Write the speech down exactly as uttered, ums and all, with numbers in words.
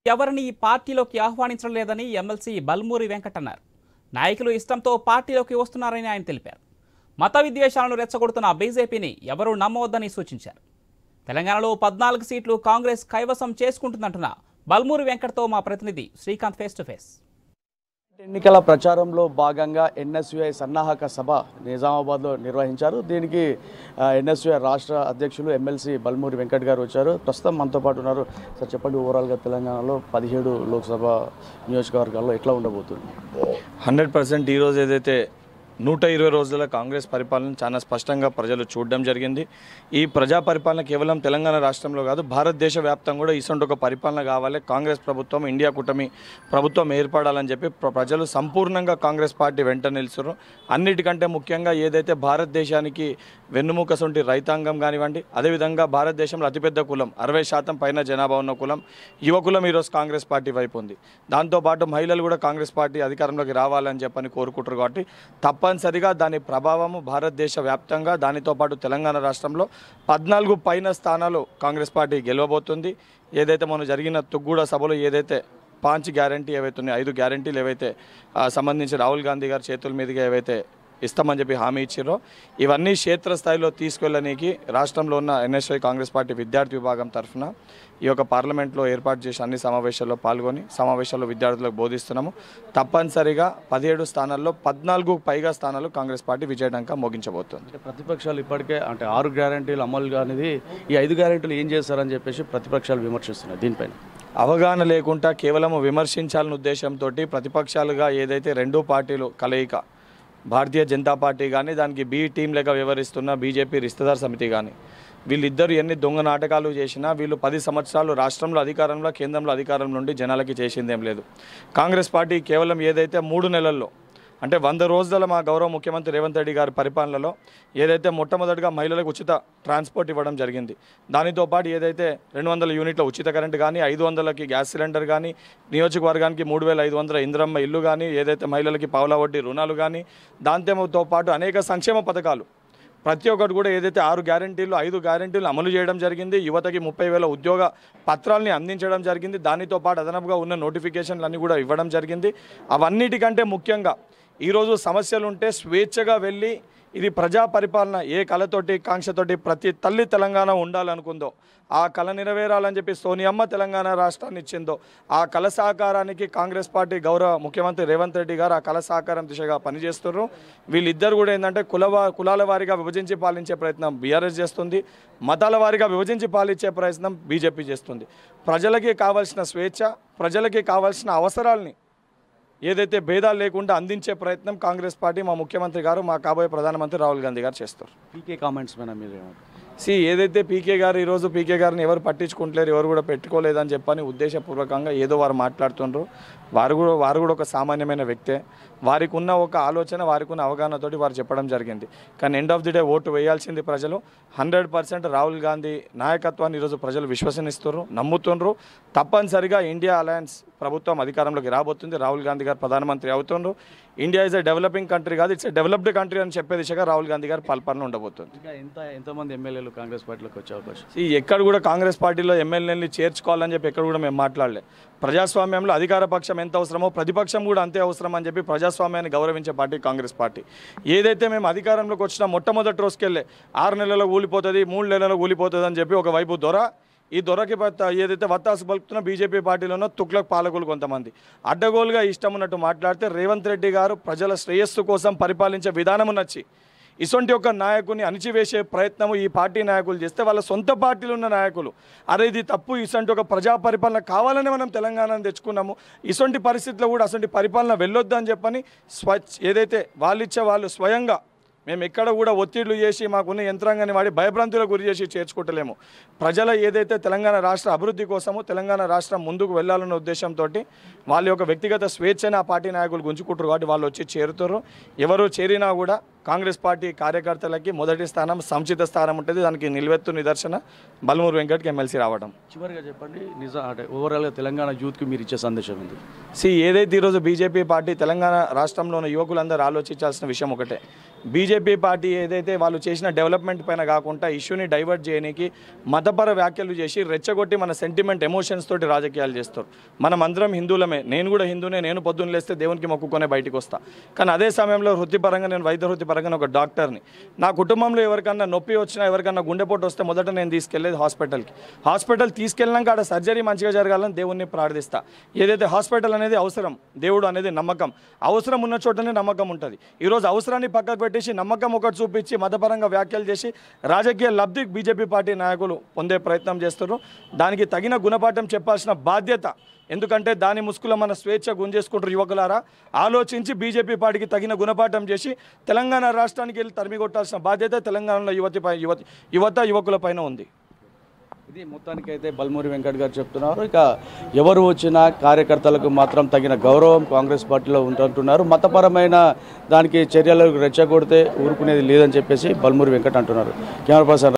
ఎవరిని ఈ పార్టీలోకి ఆహ్వానించడం లేదని ఎమ్మెల్సీ బల్మూరి వెంకట్ అన్నారు. నాయకులు ఇష్టంతో పార్టీలోకి వస్తున్నారని ఆయన తెలిపారు. మత విద్వేషాలను రెచ్చగొడుతున్న బీజేపీని ఎవరూ నమ్మవద్దని సూచించారు. తెలంగాణలో పద్నాలుగు సీట్లు కాంగ్రెస్ కైవసం చేసుకుంటుందంటున్న బల్మూరి వెంకట్తో మా ప్రతినిధి శ్రీకాంత్ ఫేస్ టు ఫేస్. ఎన్నికల ప్రచారంలో భాగంగా ఎన్ఎస్యుఐ సన్నాహక సభ నిజామాబాద్లో నిర్వహించారు. దీనికి ఎన్ఎస్యుఐ రాష్ట్ర అధ్యక్షులు ఎమ్మెల్సీ బల్మూరి వెంకట్ గారు వచ్చారు. ప్రస్తుతం మనతో పాటు ఉన్నారు. సార్ చెప్పండి, ఓవరాల్గా తెలంగాణలో పదిహేడు లోక్సభ నియోజకవర్గాల్లో ఎట్లా ఉండబోతుంది? హండ్రెడ్ పర్సెంట్ ఈరోజు ఏదైతే నూట ఇరవై రోజుల కాంగ్రెస్ పరిపాలన చాలా స్పష్టంగా ప్రజలు చూడడం జరిగింది. ఈ ప్రజా పరిపాలన కేవలం తెలంగాణ రాష్ట్రంలో కాదు, భారతదేశ వ్యాప్తంగా కూడా ఇటువంటి ఒక పరిపాలన కావాలి, కాంగ్రెస్ ప్రభుత్వం ఇండియా కూటమి ప్రభుత్వం ఏర్పడాలని చెప్పి ప్రజలు సంపూర్ణంగా కాంగ్రెస్ పార్టీ వెంట నిలుచున్నారు. అన్నిటికంటే ముఖ్యంగా ఏదైతే భారతదేశానికి వెన్నుముక సొంటి రైతాంగం కానివ్వండి, అదేవిధంగా భారతదేశంలో అతిపెద్ద కులం అరవై శాతం పైన జనాభా ఉన్న కులం యువకులం ఈరోజు కాంగ్రెస్ పార్టీ వైపు ఉంది. దాంతోపాటు మహిళలు కూడా కాంగ్రెస్ పార్టీ అధికారంలోకి రావాలని చెప్పని కోరుకుంటారు. కాబట్టి తప్పనిసరిగా దాని ప్రభావము భారతదేశ వ్యాప్తంగా, దానితో పాటు తెలంగాణ రాష్ట్రంలో పద్నాలుగు పైన స్థానాలు కాంగ్రెస్ పార్టీ గెలవబోతుంది. ఏదైతే మనం జరిగిన తుగ్గూడ సభలో ఏదైతే పాంచ్ గ్యారంటీ ఏవైతే ఉన్నాయో, ఐదు గ్యారంటీలు ఏవైతే సంబంధించి రాహుల్ గాంధీ గారి చేతుల మీదుగా ఏవైతే ఇస్తామని చెప్పి హామీ ఇచ్చారో, ఇవన్నీ క్షేత్రస్థాయిలో తీసుకెళ్ళడానికి రాష్ట్రంలో ఉన్న ఎన్ఎస్ఐ కాంగ్రెస్ పార్టీ విద్యార్థి విభాగం తరఫున ఈ యొక్క పార్లమెంట్లో ఏర్పాటు చేసి అన్ని సమావేశాల్లో పాల్గొని సమావేశాల్లో విద్యార్థులకు బోధిస్తున్నాము. తప్పనిసరిగా పదిహేడు స్థానాల్లో పద్నాలుగు పైగా స్థానాలు కాంగ్రెస్ పార్టీ విజయడంగా మోగించబోతుంది. ప్రతిపక్షాలు ఇప్పటికే అంటే ఆరు గ్యారంటీలు అమలు అనేది ఈ ఐదు గ్యారంటీలు ఏం చేస్తారని చెప్పేసి ప్రతిపక్షాలు విమర్శిస్తున్నాయి. దీనిపైన అవగాహన లేకుండా కేవలం విమర్శించాలనే ఉద్దేశంతో ప్రతిపక్షాలుగా ఏదైతే రెండు పార్టీలు కలయిక, భారతీయ జనతా పార్టీ కానీ దానికి బి టీం లేక వ్యవహరిస్తున్న బీజేపీ రిస్తదార్ సమితి కానీ, వీళ్ళిద్దరు ఎన్ని దొంగ నాటకాలు చేసినా వీళ్ళు పది సంవత్సరాలు రాష్ట్రంలో అధికారంలో కేంద్రంలో అధికారం నుండి జనాలకి చేసిందేం లేదు. కాంగ్రెస్ పార్టీ కేవలం ఏదైతే మూడు నెలల్లో అంటే వంద రోజుల మా గౌరవ ముఖ్యమంత్రి రేవంత్ రెడ్డి గారి పరిపాలనలో ఏదైతే మొట్టమొదటిగా మహిళలకు ఉచిత ట్రాన్స్పోర్ట్ ఇవ్వడం జరిగింది, దానితో పాటు ఏదైతే రెండు వందల యూనిట్ల ఉచిత కరెంట్ కానీ, ఐదు వందలకి గ్యాస్ సిలిండర్ కానీ, నియోజకవర్గానికి మూడు వేల ఐదు వందల ఇంద్రమ్మ ఇల్లు కానీ, ఏదైతే మహిళలకి పావుల వడ్డీ రుణాలు కానీ, దాంతో పాటు అనేక సంక్షేమ పథకాలు ప్రతి ఒక్కటి కూడా ఏదైతే ఆరు గ్యారంటీలు ఐదు గ్యారంటీలు అమలు చేయడం జరిగింది. యువతకి ముప్పై వేల ఉద్యోగ పత్రాలని అందించడం జరిగింది. దానితో పాటు అదనపుగా ఉన్న నోటిఫికేషన్లు అన్నీ కూడా ఇవ్వడం జరిగింది. అవన్నిటికంటే ముఖ్యంగా ఈరోజు సమస్యలు ఉంటే స్వేచ్ఛగా వెళ్ళి ఇది ప్రజా పరిపాలన ఏ కళతోటి కాంక్షతోటి ప్రతి తల్లి తెలంగాణ ఉండాలనుకుందో ఆ కళ నెరవేరాలని చెప్పి సోనియమ్మ తెలంగాణ రాష్ట్రాన్ని ఇచ్చిందో ఆ కళ సహకారానికి కాంగ్రెస్ పార్టీ గౌరవ ముఖ్యమంత్రి రేవంత్ రెడ్డి గారు ఆ కళ సహకారం దిశగా పనిచేస్తున్నారు. వీళ్ళిద్దరు కూడా ఏంటంటే కులవా కులాల వారీగా విభజించి పాలించే ప్రయత్నం బీఆర్ఎస్ చేస్తుంది, మతాల వారీగా విభజించి పాలించే ప్రయత్నం బీజేపీ చేస్తుంది. ప్రజలకి కావాల్సిన స్వేచ్ఛ, ప్రజలకి కావాల్సిన అవసరాలని ఏదైతే భేదాలు లేకుండా అందించే ప్రయత్నం కాంగ్రెస్ పార్టీ మా ముఖ్యమంత్రి గారు మా కాబోయే ప్రధానమంత్రి రాహుల్ గాంధీ గారు చేస్తారు. పీకే కామెంట్స్ మీద మీరు సి ఏదైతే పీకే గారు ఈరోజు పీకే గారిని ఎవరు పట్టించుకుంటలేరు, ఎవరు కూడా పెట్టుకోలేదని చెప్పని ఉద్దేశపూర్వకంగా ఏదో వారు మాట్లాడుతుండ్రు. వారు కూడా వారు కూడా ఒక సామాన్యమైన వ్యక్తే. వారికి ఉన్న ఒక ఆలోచన, వారికి ఉన్న అవగాహనతోటి వారు చెప్పడం జరిగింది. కానీ end of the day vote వేయాల్సింది ప్రజలు. హండ్రెడ్ పర్సెంట్ రాహుల్ గాంధీ నాయకత్వాన్ని ఈరోజు ప్రజలు విశ్వసనిస్తున్నారు, నమ్ముతుండ్రు. తప్పనిసరిగా ఇండియా అలయన్స్ ప్రభుత్వం అధికారంలోకి రాబోతుంది. రాహుల్ గాంధీ గారు ప్రధానమంత్రి అవుతుండ్రు. India is a developing country కాదు, ఇట్స్ ఎ డెవలప్డ్ కంట్రీ అని చెప్పే దిశగా రాహుల్ గాంధీ గారు పరిపాలన ఉండబోతుంది. ఇంకా ఎంత ఎంతమంది ఎమ్మెల్యేలు కాంగ్రెస్ పార్టీలోకి వచ్చే అవకాశం? ఈ ఎక్కడ కూడా కాంగ్రెస్ పార్టీలో ఎమ్మెల్యేని చేర్చుకోవాలని చెప్పి ఎక్కడ కూడా మేము మాట్లాడలే. ప్రజాస్వామ్యంలో అధికార పక్షం ఎంత అవసరమో ప్రతిపక్షం కూడా అంతే అవసరం అని చెప్పి ప్రజాస్వామ్యాన్ని గౌరవించే పార్టీ కాంగ్రెస్ పార్టీ. ఏదైతే మేము అధికారంలోకి వచ్చిన మొట్టమొదటి రోజుకెళ్ళే ఆరు నెలల్లో ఊలిపోతుంది, మూడు నెలల్లో ఊలిపోతుంది అని చెప్పి ఒకవైపు దొర, ఈ దొరకి ఏదైతే వత్తాసు పలుకుతున్న బీజేపీ పార్టీలోనో తుక్లక్ పాలకులు కొంతమంది అడ్డగోలుగా ఇష్టం ఉన్నట్టు మాట్లాడితే రేవంత్ రెడ్డి గారు ప్రజల శ్రేయస్సు కోసం పరిపాలించే విధానము నచ్చి ఇటువంటి ఒక నాయకుని అణిచివేసే ప్రయత్నము ఈ పార్టీ నాయకులు చేస్తే వాళ్ళ సొంత పార్టీలు ఉన్న నాయకులు అరే ఇది తప్పు, ఇటువంటి ఒక ప్రజా పరిపాలన కావాలని మనం తెలంగాణను తెచ్చుకున్నాము, ఇటువంటి పరిస్థితుల్లో కూడా అటువంటి పరిపాలన వెళ్ళొద్దు అని చెప్పని స్వ ఏదైతే వాళ్ళు ఇచ్చే వాళ్ళు స్వయంగా మేము ఎక్కడ కూడా ఒత్తిళ్లు చేసి మాకున్న యంత్రాంగాన్ని వాడి భయభ్రాంతులకు గురి చేసి చేర్చుకుంటలేము. ప్రజల ఏదైతే తెలంగాణ రాష్ట్ర అభివృద్ధి కోసము తెలంగాణ రాష్ట్రం ముందుకు వెళ్ళాలన్న ఉద్దేశంతో వాళ్ళ యొక్క వ్యక్తిగత స్వేచ్ఛని ఆ పార్టీ నాయకులు గుంజుకుంటారు. కాబట్టి వాళ్ళు వచ్చి చేరుతారు. ఎవరు చేరినా కూడా కాంగ్రెస్ పార్టీ కార్యకర్తలకి మొదటి స్థానం సముచిత స్థానం ఉంటుంది. దానికి నిలువెత్తు నిదర్శన బల్మూరి వెంకట్కి ఎమ్మెల్సీ రావడం. చివరిగా చెప్పండి, నిజం అంటే ఓవరాల్గా తెలంగాణ యూత్కి మీరు ఇచ్చే సందేశం ఉంది? సి ఏదైతే ఈరోజు బీజేపీ పార్టీ తెలంగాణ రాష్ట్రంలో ఉన్న యువకులందరూ ఆలోచించాల్సిన విషయం ఒకటే. బీజేపీ పార్టీ ఏదైతే వాళ్ళు చేసిన డెవలప్మెంట్ పైన కాకుండా ఇష్యూని డైవర్ట్ చేయడానికి మతపర వ్యాఖ్యలు చేసి రెచ్చగొట్టి మన సెంటిమెంట్ ఎమోషన్స్ తోటి రాజకీయాలు చేస్తారు. మనం అందరం హిందువులమే, నేను కూడా హిందూనే, నేను పొద్దున్న లేస్తే దేవునికి మొక్కుకొనే బయటికి వస్తా. కానీ అదే సమయంలో వృత్తిపరంగా నేను వైద్య వృత్తిపరంగా ఒక డాక్టర్ని. నా కుటుంబంలో ఎవరికన్నా నొప్పి వచ్చినా, ఎవరికన్నా గుండెపోటు వస్తే మొదట నేను తీసుకెళ్లేది హాస్పిటల్కి. హాస్పిటల్ తీసుకెళ్ళినాక ఆడ సర్జరీ మంచిగా జరగాలని దేవుణ్ణి ప్రార్థిస్తా. ఏదైతే హాస్పిటల్ అనేది అవసరం, దేవుడు అనేది నమ్మకం. అవసరం ఉన్న చోటనే నమ్మకం ఉంటుంది. ఈరోజు అవసరాన్ని పక్కకు పెట్టేసి నమ్మకం ఒకటి చూపించి మతపరంగా వ్యాఖ్యలు చేసి రాజకీయ లబ్ధి బీజేపీ పార్టీ నాయకులు పొందే ప్రయత్నం చేస్తున్నారు. దానికి తగిన గుణపాఠం చెప్పాల్సిన బాధ్యత, ఎందుకంటే దాని ముసుగులో మన స్వేచ్ఛ గుంజేసుకుంటారు. యువకులారా, ఆలోచించి బీజేపీ పార్టీకి తగిన గుణపాఠం చేసి తెలంగాణ రాష్ట్రానికి వెళ్ళి తరిమి కొట్టాల్సిన బాధ్యత తెలంగాణలో యువతి యువతి యువత యువకుల పైన ఉంది. ఇది మొత్తానికైతే బల్మూరి వెంకట్ గారు చెప్తున్నారు. ఇక ఎవరు వచ్చినా కార్యకర్తలకు మాత్రం తగిన గౌరవం కాంగ్రెస్ పార్టీలో ఉంటుంటున్నారు. మతపరమైన దానికి చర్యలకు రెచ్చగొడితే ఊరుకునేది లేదని చెప్పేసి బల్మూరి వెంకట్ అంటున్నారు. Camera person